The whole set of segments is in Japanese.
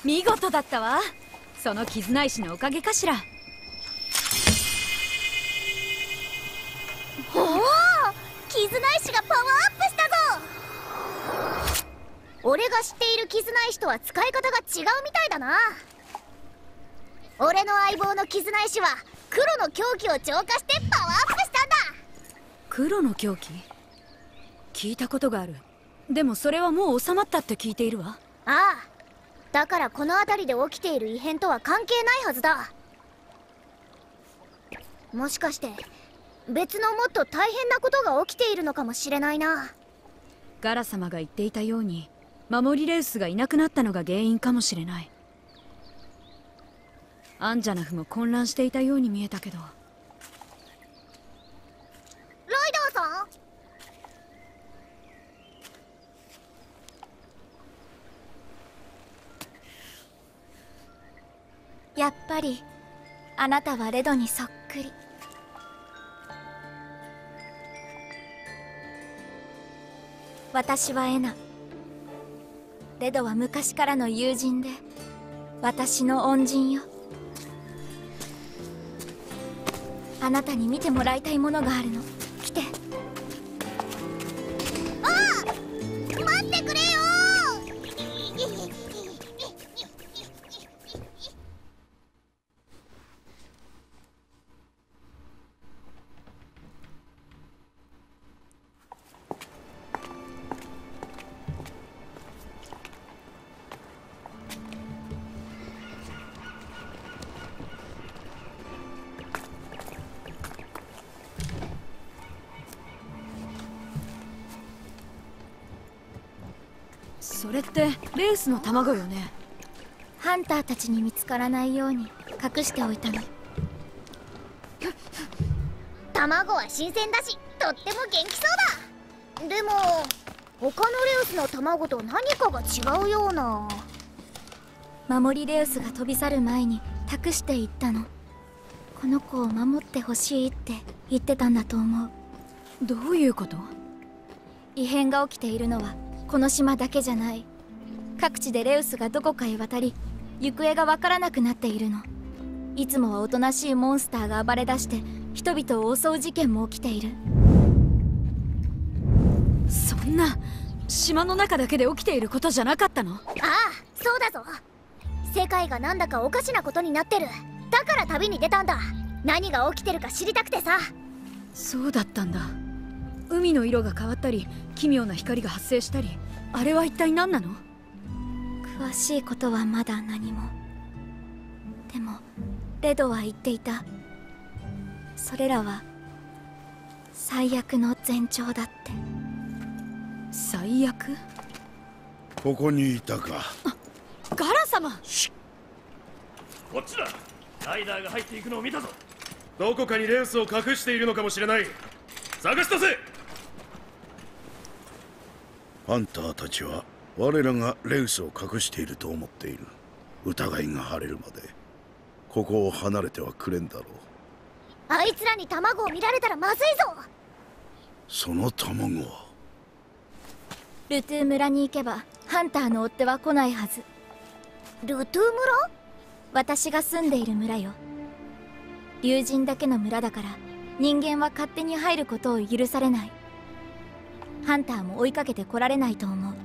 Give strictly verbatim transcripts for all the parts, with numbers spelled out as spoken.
見事だったわ。その絆石のおかげかしら。 おお、絆石がパワーアップしたぞ。俺が知っている絆石とは使い方が違うみたいだな。俺の相棒の絆石は黒の狂気を浄化してパワーアップしたんだ。 黒の狂気、聞いたことがある。でもそれはもう収まったって聞いているわ。 ああ、だからこの辺りで起きている異変とは関係ないはずだ。もしかして別のもっと大変なことが起きているのかもしれないな。 ガラ様が言っていたように守りレウスがいなくなったのが原因かもしれない。アンジャナフも混乱していたように見えたけど。 ライダーさん、 やっぱりあなたはレドにそっくり。私はエナ。レドは昔からの友人で私の恩人よ。あなたに見てもらいたいものがあるの。来て。 ああ、待ってくれよ。 それってレウスの卵よね。 ハンターたちに見つからないように隠しておいたの。 卵は新鮮だしとっても元気そうだ。でも他のレウスの卵と何かが違うような。 守りレウスが飛び去る前に託していったの。この子を守ってほしいって言ってたんだと思う。 どういうこと？ 異変が起きているのはこの島だけじゃない。各地でレウスがどこかへ渡り行方がわからなくなっているの。いつもはおとなしいモンスターが暴れ出して人々を襲う事件も起きている。 そんな島の中だけで起きていることじゃなかったの？ ああ、そうだぞ。世界がなんだかおかしなことになってる。だから旅に出たんだ。何が起きてるか知りたくてさ。 そうだったんだ。海の色が変わったり奇妙な光が発生したり、あれは一体何なの？ 詳しいことはまだ何も。でもレドは言っていた。それらは最悪の前兆だって。 最悪？ ここにいたか。 ガラ様。 こっちだ。ライダーが入っていくのを見たぞ。 どこかにレウスを隠しているのかもしれない。探し出せ。 ハンターたちは我らがレウスを隠していると思っている。疑いが晴れるまでここを離れてはくれんだろう。 あいつらに卵を見られたらまずいぞ。 その卵はルトゥー村に行けばハンターの追っ手は来ないはず。 ルトゥー村？ 私が住んでいる村よ。竜神だけの村だから人間は勝手に入ることを許されない。ハンターも追いかけて来られないと思う。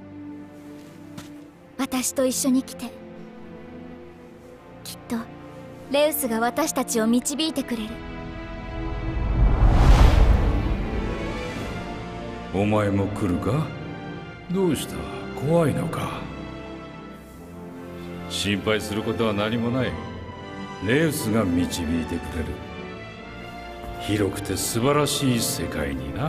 私と一緒に来て。きっとレウスが私たちを導いてくれる。 お前も来るか？どうした？怖いのか？心配することは何もない。レウスが導いてくれる。広くて素晴らしい世界にな。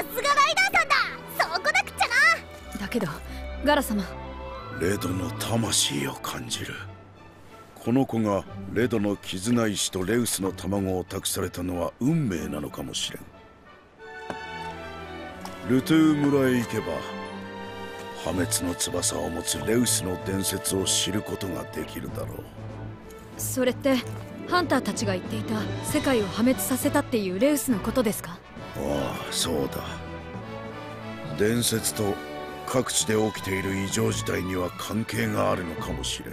すがライダーさんだ。そうこなくちゃな。 だけどガラ様、 レドの魂を感じる。この子がレドの絆石とレウスの卵を託されたのは運命なのかもしれん。ルトゥー村へ行けば破滅の翼を持つレウスの伝説を知ることができるだろう。 それってハンターたちが言っていた世界を破滅させたっていうレウスのことですか？ ああ、そうだ。伝説と各地で起きている異常事態には関係があるのかもしれん。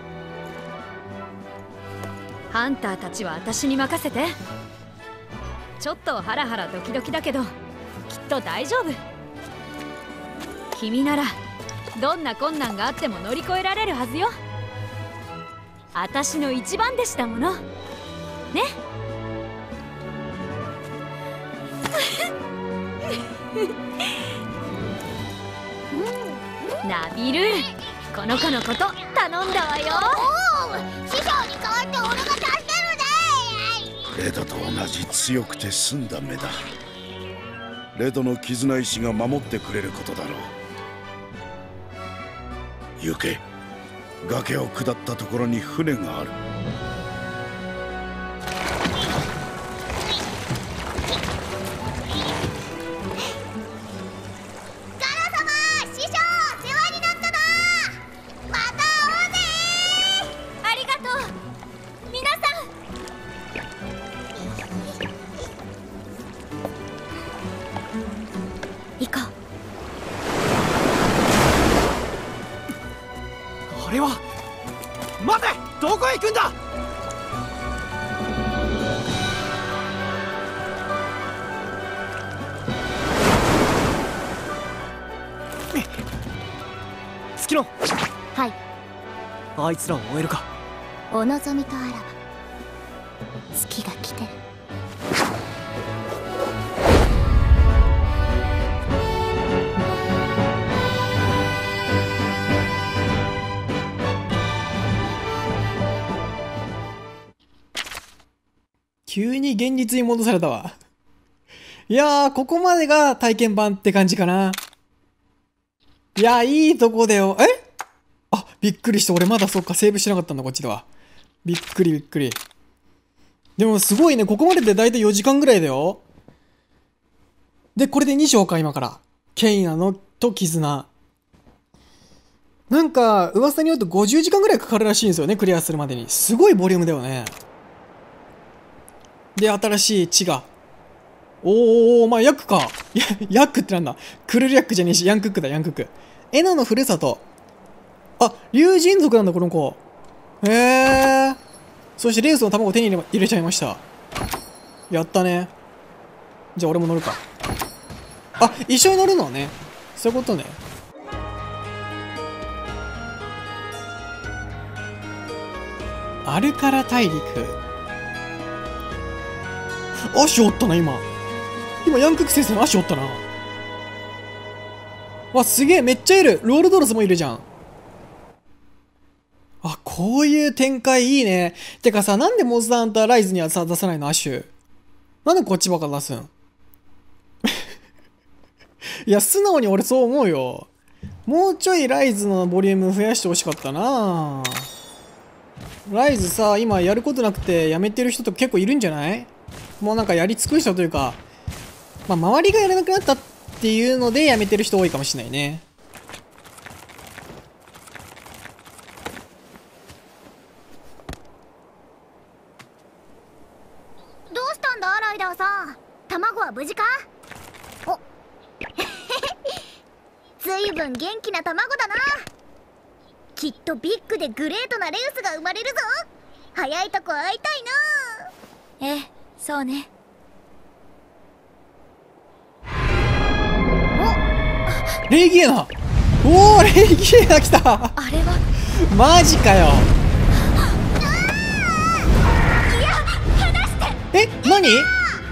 ハンターたちは私に任せて。ちょっとハラハラドキドキだけどきっと大丈夫。君ならどんな困難があっても乗り越えられるはずよ。私の一番弟子だものね。ナビル、この子のこと頼んだわよ。 おお、師匠に代わって俺が助けるぜ。 レドと同じ強くて澄んだ目だ。レドの絆石が守ってくれることだろう。行け。崖を下ったところに船がある。 ガラ様、師匠、世話になったな。また会おうぜ。 ありがとう皆さん。行こう。 あれは。待て、どこへ行くんだ。月野。 はい。 あいつらを追えるか。 お望みとあらば月が来てる。 急に現実に戻されたわ。いやー、ここまでが体験版って感じかな。いやー、いいとこだよ。えあ、びっくりした。俺まだそっか、セーブしてなかったんだ、こっちでは。びっくりびっくり。でもすごいね、ここまででだいたいよじかんぐらいだよ。で、これでに章か、今から。ケイナのと絆。なんか、噂によるとごじゅうじかんぐらいかかるらしいんですよね、クリアするまでに。すごいボリュームだよね。で、新しい地が。おー、まあ、ヤクか。や、ヤクってなんだ。クルルヤックじゃねえし、ヤンクックだ、ヤンクック。エナのふるさと。あ、竜神族なんだ、この子。へー。そしてレースの卵を手に入れちゃいました。やったね。じゃあ俺も乗るか。あ、一緒に乗るのね。そういうことね。アルカラ大陸。足折ったな、今。今、ヤンクック先生の足折ったな。わ、すげえ、めっちゃいる。ロールドロスもいるじゃん。あ、こういう展開いいね。てかさ、なんでモンスターハンターライズにはさ、出さないの、アシュ。なんでこっちばっか出すんいや、素直に俺そう思うよ。もうちょいライズのボリューム増やしてほしかったな。ライズさ、今やることなくてやめてる人とか結構いるんじゃない？もうなんかやり尽くしたというか、まあ周りがやらなくなったっていうのでやめてる人多いかもしれないね。 どうしたんだライダーさん、卵は無事か？おずいぶん元気な卵だな。きっとビッグでグレートなレウスが生まれるぞ。早いとこ会いたいな。 ええ、そうね。 レイギエナ。おー、レイギエナ来た。 あれはマジかよ。 いや、離して。 え、何？ な、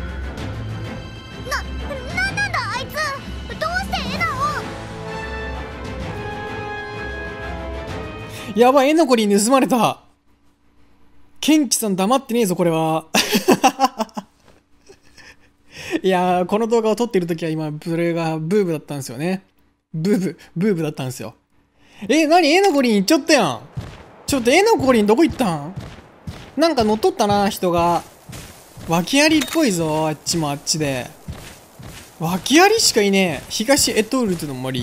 なんなんだあいつ。どうしてエナを。 やばい、エノコに盗まれた。ケンチさん黙ってねえぞ、これは。 いやー、この動画を撮ってる時は今、それがブーブだったんですよね。ブーブ、ブーブだったんですよ。え、なにエノコリン行っちゃったやん。ちょっとエノコリンどこ行ったん？なんか乗っ取ったな、人が。訳ありっぽいぞ、あっちもあっちで。訳ありしかいねえ。東エトールトの森。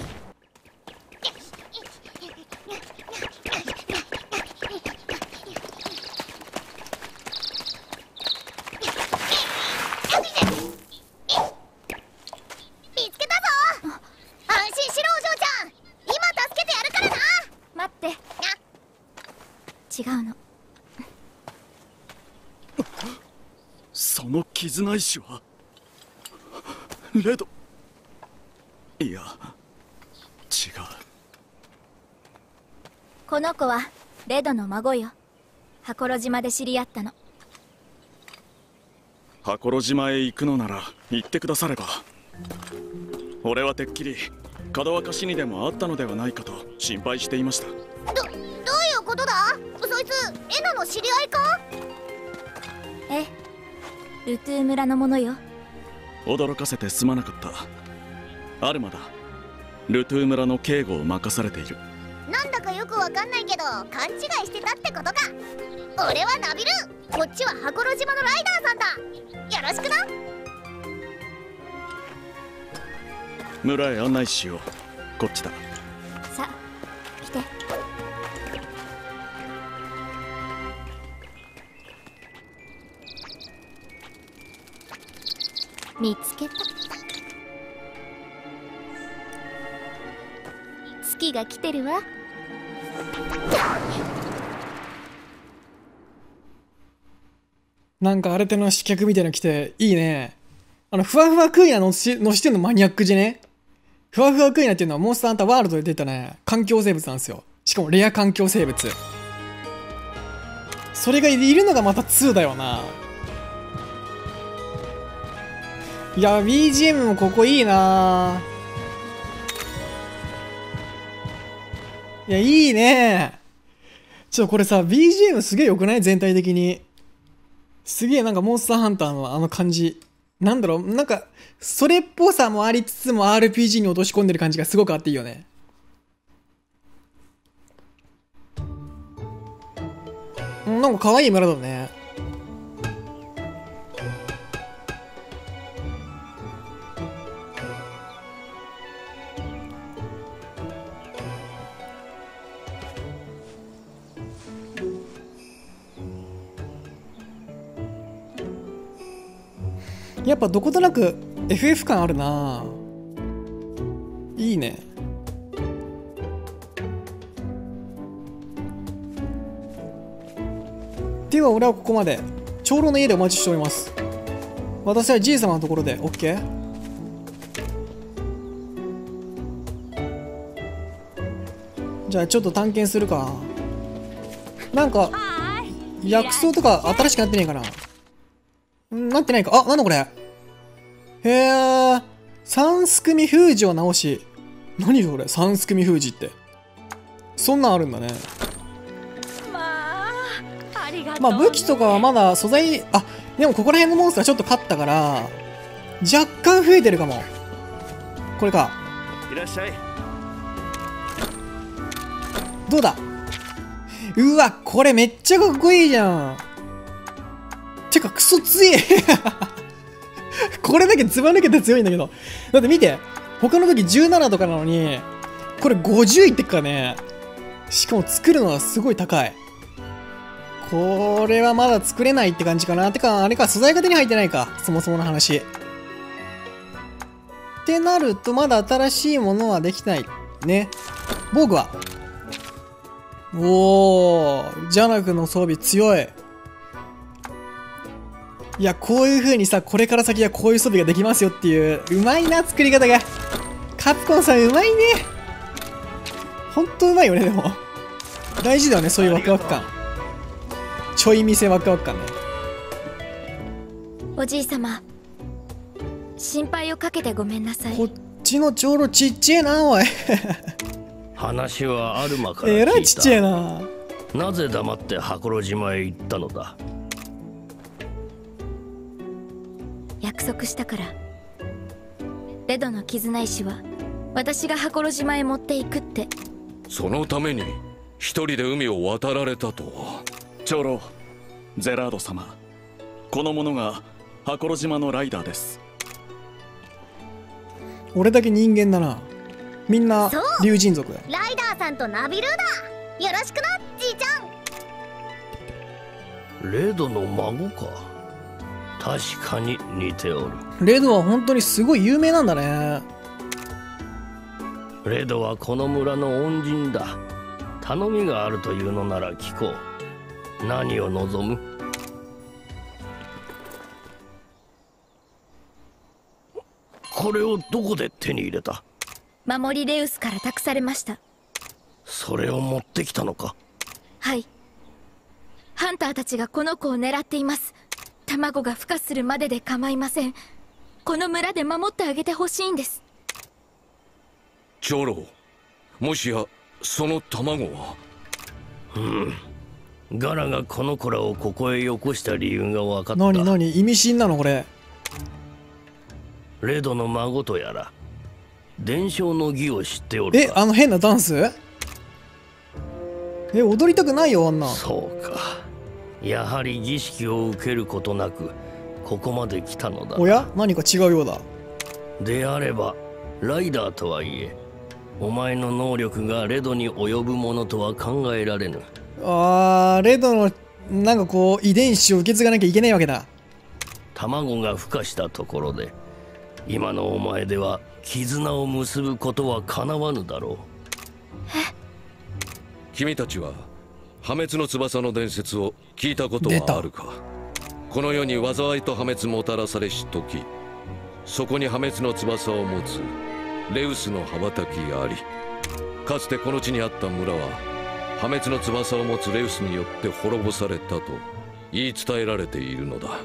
違うの。 その絆石はレド。いや違う。 この子はレドの孫よ。箱呂島で知り合ったの。 箱呂島へ行くのなら行ってくだされば。俺はてっきりかどわかしにでもあったのではないかと心配していました。 どどういうことだ？そいつエナの知り合いか？ ええ、ルトゥー村のものよ。 驚かせてすまなかった。アルマだ。ルトゥー村の警護を任されている。 なんだかよくわかんないけど勘違いしてたってことか。俺はナビル、こっちは箱呂島のライダーさんだ。よろしくな。 村へ案内しよう。こっちだ。 さあ来て。見つけた。月が来てるわ。 なんかあれての刺客みたいなの来ていいね。あのふわふわクイナのしのしてんのマニアックじゃね。ふわふわクイナっていうのはモンスターハンターワールドで出たね環境生物なんですよ。しかもレア環境生物。それがいるのがまたツーだよな。いや ビージーエム もここいいな。いやいいね。ちょっとこれさ ビージーエム すげえ良くない？全体的にすげえなんかモンスターハンターのあの感じ、なんだろう、なんかそれっぽさもありつつも アールピージー に落とし込んでる感じがすごくあっていいよね。なんか可愛い村だね。やっぱどことなく エフエフ 感あるな。いいね。では俺はここまで。長老の家でお待ちしております。私はじい様のところで OK？ じゃあちょっと探検するか。なんか薬草とか新しくなってねえかな。なってないか。あ、なんだこれ。へえ。三すくみ封じを直し。何それ三すくみ封じって。そんなんあるんだね。 まあ、ありがとうね。 まあ武器とかはまだ素材、あ、でもここら辺のモンスターちょっと勝ったから、若干増えてるかも。これか。 いらっしゃい。 どうだ。うわ、これめっちゃかっこいいじゃん。てかクソ強えこれだけずば抜けて強いんだけど。だって見て、他の時じゅうななとかなのにこれごじゅういってっからね。しかも作るのはすごい高い。これはまだ作れないって感じかな。てかあれか、素材が手に入ってないか、そもそもの話ってなるとまだ新しいものはできないね。防具はおー、ジャナクの装備強い。いや、こういう風にさ、これから先はこういう装備ができますよっていう、うまいな、作り方が。カプコンさんうまいね。ほんとうまいよね、でも。大事だよね、そういうワクワク感。ちょい見せワクワク感ね。 おじいさま、心配をかけてごめんなさい。 こっちの長老ちっちゃいな、おい。 話はアルマから聞いた。 えらいちっちゃいな。 なぜ黙って箱呂島へ行ったのだ？ 約束したからレドの絆石は私が箱呂島へ持っていくって。 そのために一人で海を渡られたとは。 長老ゼラード様、この者が箱呂島のライダーです。 俺だけ人間だな。みんな竜神族だ。 ライダーさんとナビルーだ。よろしくな、じいちゃん。 レドの孫か。確かに似ておる。 レドは本当にすごい有名なんだね。 レドはこの村の恩人だ。頼みがあるというのなら聞こう。何を望む？これをどこで手に入れた？ 守りレウスから託されました。 それを持ってきたのか？ はい。ハンターたちがこの子を狙っています。卵が孵化するまでで構いません。この村で守ってあげてほしいんです。 長老、もしやその卵は。 うん、ガラがこの子らをここへよこした理由が分かった。 何何意味深なのこれ。 レドの孫とやら伝承の儀を知っておるか？ え、あの変なダンス？え、踊りたくないよあんな。 そうか、やはり儀式を受けることなくここまで来たのだ。 おや、何か違うようだ。 であればライダーとはいえお前の能力がレドに及ぶものとは考えられぬ。 あー、レドのなんかこう遺伝子を受け継がなきゃいけないわけだ。 卵が孵化したところで今のお前では絆を結ぶことはかなわぬだろう。 君たちは破滅の翼の伝説を聞いたことはあるか？この世に災いと破滅もたらされし時、そこに破滅の翼を持つレウスの羽ばたきがあり、かつてこの地にあった村は破滅の翼を持つレウスによって滅ぼされたと言い伝えられているのだ。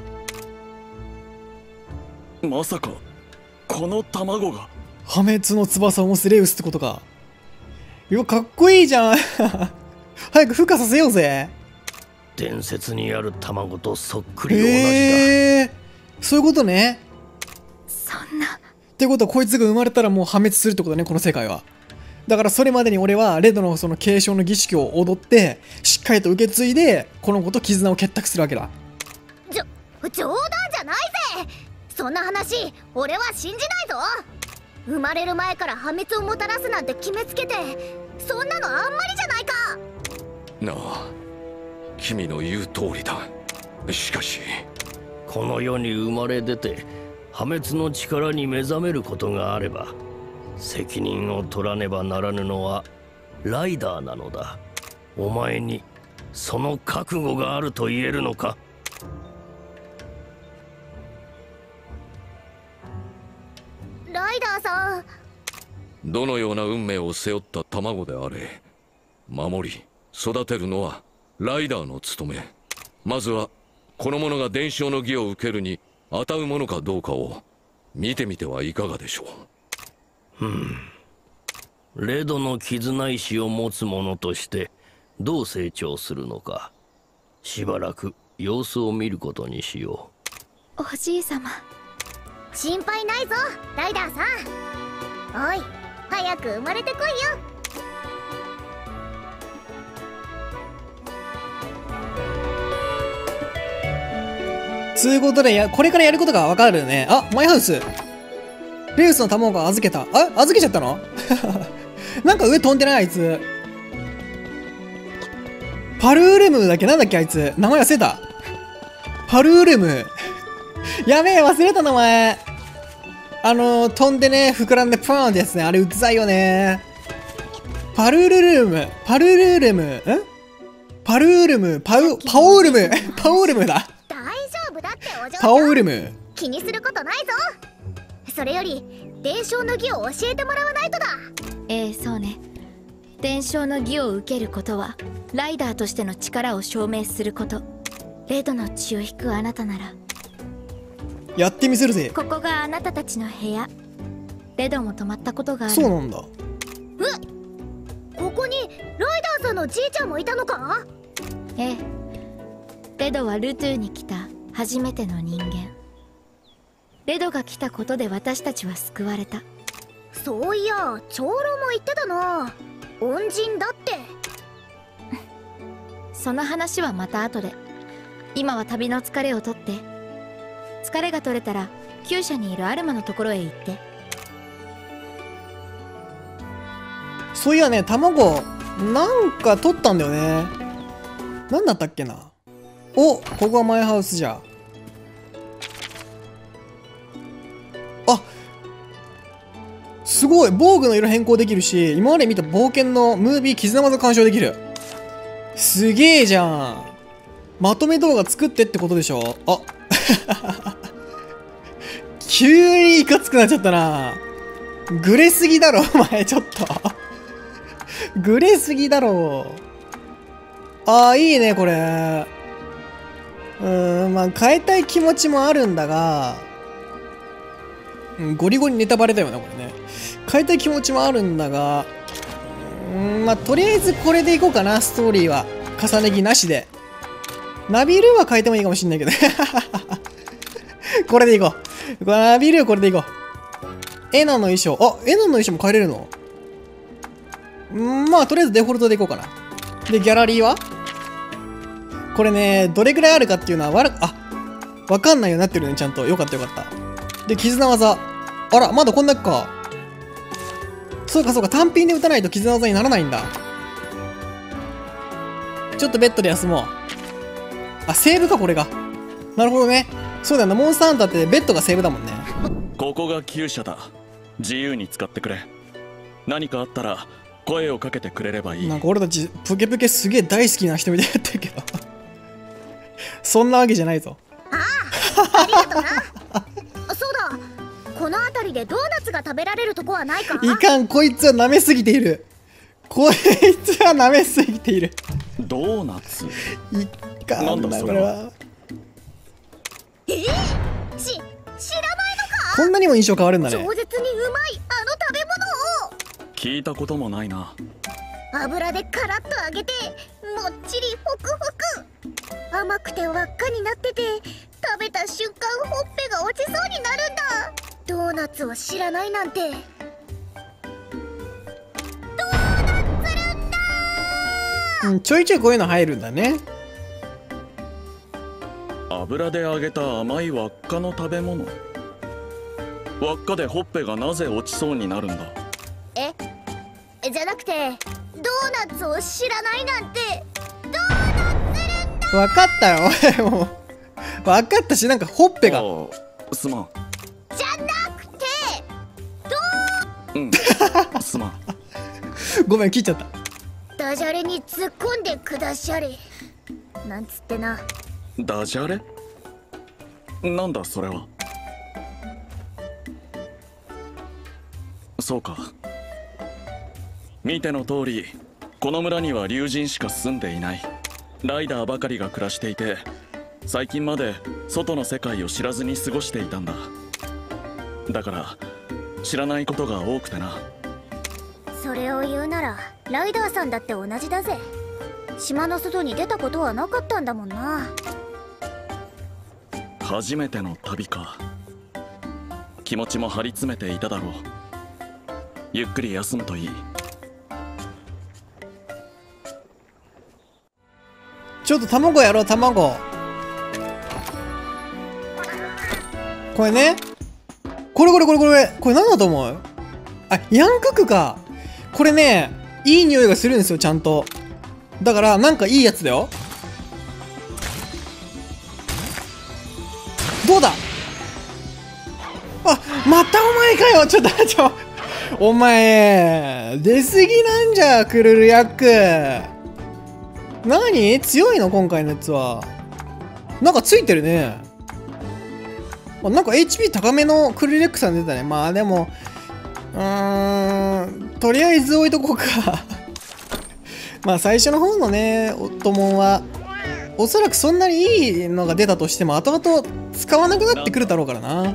まさかこの卵が破滅の翼を持つレウスってことか。いや、かっこいいじゃん早く孵化させようぜ。 伝説にある卵とそっくり同じだ。 えー、そういうことね。 そんな。 ってことはこいつが生まれたらもう破滅するってことね、この世界は。だからそれまでに俺はレドのその継承の儀式を踊ってしっかりと受け継いでこの子と絆を結託するわけだ。 じょ冗談じゃないぜ。そんな話俺は信じないぞ。生まれる前から破滅をもたらすなんて決めつけて、そんなのあんまりじゃないか。 なあ、君の言う通りだ。しかしこの世に生まれ出て破滅の力に目覚めることがあれば責任を取らねばならぬのはライダーなのだ。お前にその覚悟があると言えるのか？ ライダーさん、 どのような運命を背負った卵であれ、守り育てるのはライダーの務め。まずはこの者が伝承の儀を受けるに値うものかどうかを見てみてはいかがでしょう。うんレドの絆石を持つ者としてどう成長するのか、しばらく様子を見ることにしよう。おじい様、 心配ないぞライダーさん。おい、早く生まれてこいよ。 つうことでや、これからやることがわかるね。あ、マイハウス。レウスの卵を預けた。あ、預けちゃったのなんか上飛んでないあいつ。パルールムだっけ、なんだっけあいつ。名前忘れた。パルールム。やべえ、忘れた名前。あのー、飛んでね、膨らんでプーンってやつね。あれうざいよね。パルールルム。パルルルム。んパルールム。パウ、パオールム。パオールムだ。 大丈夫だってお嬢さん。 パオールム。 気にすることないぞ。それより伝承の儀を教えてもらわないとだ。 ええ、そうね。伝承の儀を受けることはライダーとしての力を証明すること。レドの血を引くあなたならやってみせるぜ。 ここがあなたたちの部屋。レドも泊まったことがある。 そうなんだ。 え、ここにライダーさんのじいちゃんもいたのか？ ええ、レドはルトゥーに来た初めての人間。 レドが来たことで私たちは救われた。 そういや長老も言ってたな、恩人だって。 その話はまた後で。今は旅の疲れを取って。疲れが取れたら厩舎にいるアルマのところへ行って。 そういやね、卵なんか取ったんだよね。なんだったっけな。お、ここがマイハウスじゃ。あ、すごい、防具の色変更できるし、今まで見た冒険のムービー絆技鑑賞できる。すげえじゃん。まとめ動画作ってってことでしょ。あ急にいかつくなっちゃったな。グレすぎだろお前、ちょっとグレすぎだろ。ああ、いいねこれ。うーん、まあ変えたい気持ちもあるんだが、うん、ゴリゴリネタバレだよなこれね。変えたい気持ちもあるんだが、うーん、まあとりあえずこれでいこうかな。ストーリーは重ね着なしで。ナビルーは変えてもいいかもしんないけどこれでいこう。ナビルーこれでいこう。エナの衣装。あ、エナの衣装も変えれるの？ん、まあとりあえずデフォルトでいこうかな。でギャラリーはこれね、どれぐらいあるかっていうのはわら、あ、わかんないようになってるね、ちゃんと。よかったよかった。で、絆技。あら、まだこんだけか。そうかそうか、単品で打たないと絆技にならないんだ。ちょっとベッドで休もう。あ、セーブか、これが。なるほどね。そうだよな、モンスターハンターってベッドがセーブだもんね。 ここが厩舎だ。自由に使ってくれ。何かあったら声をかけてくれればいい。 なんか俺たちプケプケすげえ大好きな人みたいになってるけどそんなわけじゃないぞ。 ああ、ありがとなそうだ、この辺りでドーナツが食べられるとこはないか。 いかん、こいつは舐めすぎている。こいつは舐めすぎている。 ドーナツいかんな、これは。 えー、し知らないのか。 こんなにも印象変わるんだね。 超絶にうまいあの食べ物を。 聞いたこともないな。 油でカラッと揚げてもっちりホクホク、甘くて輪っかになってて食べた瞬間ほっぺが落ちそうになるんだ。ドーナツを知らないなんて。ドーナツるんだー、うん、ちょいちょいこういうの入るんだね。 油で揚げた甘い輪っかの食べ物。輪っかでほっぺがなぜ落ちそうになるんだ。 えじゃなくてドーナツを知らないなんて。ドーナツるんだ。 分かったよもう分かったし、なんかほっぺが。 すまん。 じゃなくてドーうんすまんごめん、切っちゃった。 ダジャレに突っ込んでくだしゃれなんつってな。 ダジャレ？なんだそれは。そうか。見ての通り、この村には竜神しか住んでいない。ライダーばかりが暮らしていて、最近まで外の世界を知らずに過ごしていたんだ。だから知らないことが多くてな。 それを言うならライダーさんだって同じだぜ。島の外に出たことはなかったんだもんな。 初めての旅か。気持ちも張り詰めていただろう。ゆっくり休むといい。 ちょっと卵やろう、卵。これね、これこれこれこれこれ何だと思う？あ、ヤンククか。これね、いい匂いがするんですよ、ちゃんと。だからなんかいいやつだよ。どうだ。あ、またお前かよ。ちょっとちょお前出過ぎなんじゃ、クルルヤック。何強いの今回のやつは。なんかついてるね。あ、なんか エイチピー 高めのクルレックさん出たね。まあでもうーん、とりあえず置いとこうかまあ最初の方のね、オットモンはおそらくそんなにいいのが出たとしても後々使わなくなってくるだろうからな。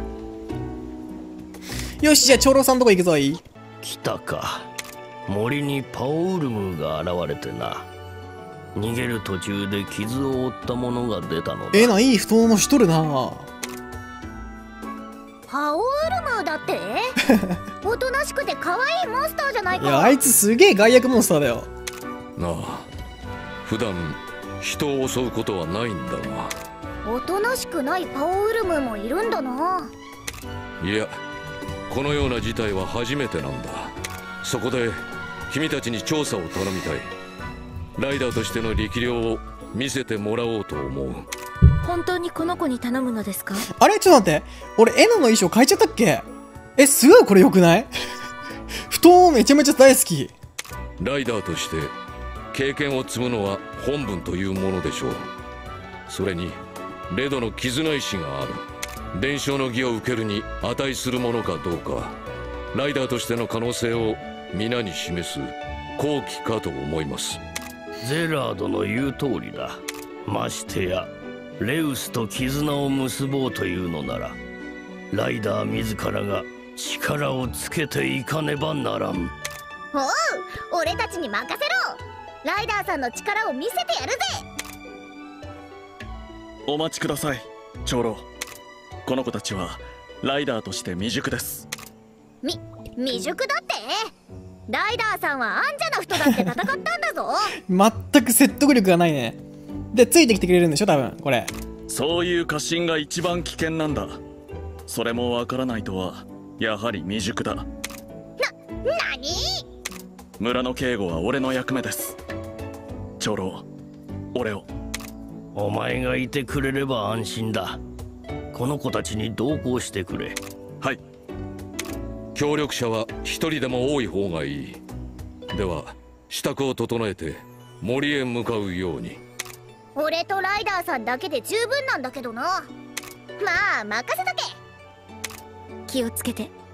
よし、じゃあ長老さんとこ行くぞ。いい？ 来たか。森にパオウルムが現れてな。逃げる途中で傷を負ったものが出たのだ。 ええな、いい太ももしとるな。 パオウルムだっておとなしくて可愛いモンスターじゃないか。 いや、あいつすげえ害悪モンスターだよ。 なあ、普段人を襲うことはないんだが。 おとなしくないパオウルムもいるんだな。 いや、このような事態は初めてなんだ。そこで君たちに調査を頼みたい。ライダーとしての力量を見せてもらおうと思う。 本当にこの子に頼むのですか？ あれちょっと待って。俺、エナの衣装変えちゃったっけ？え、すごいこれ良くない？布団めちゃめちゃ大好き。 ライダーとして経験を積むのは本分というものでしょう。それにレドの絆意志がある。伝承の儀を受けるに値するものかどうか、ライダーとしての可能性を皆に示す好機かと思います。 ゼラードの言う通りだ。ましてやレウスと絆を結ぼうというのなら、ライダー自らが力をつけていかねばならん。 おう、俺たちに任せろ。ライダーさんの力を見せてやるぜ。 お待ちください、長老。この子たちはライダーとして未熟です。 み、未熟だって？ライダーさんはアンジャな人だって戦ったんだぞ。 全く説得力がないね。で、ついてきてくれるんでしょ多分これ。 そういう過信が一番危険なんだ。それもわからないとはやはり未熟だ。な、 なに？ 村の警護は俺の役目です。長老、俺を。 お前がいてくれれば安心だ。この子たちに同行してくれ。 はい。 協力者は一人でも多い方がいい。では支度を整えて森へ向かうように。 俺とライダーさんだけで十分なんだけどな。まあ任せとけ。 気をつけて。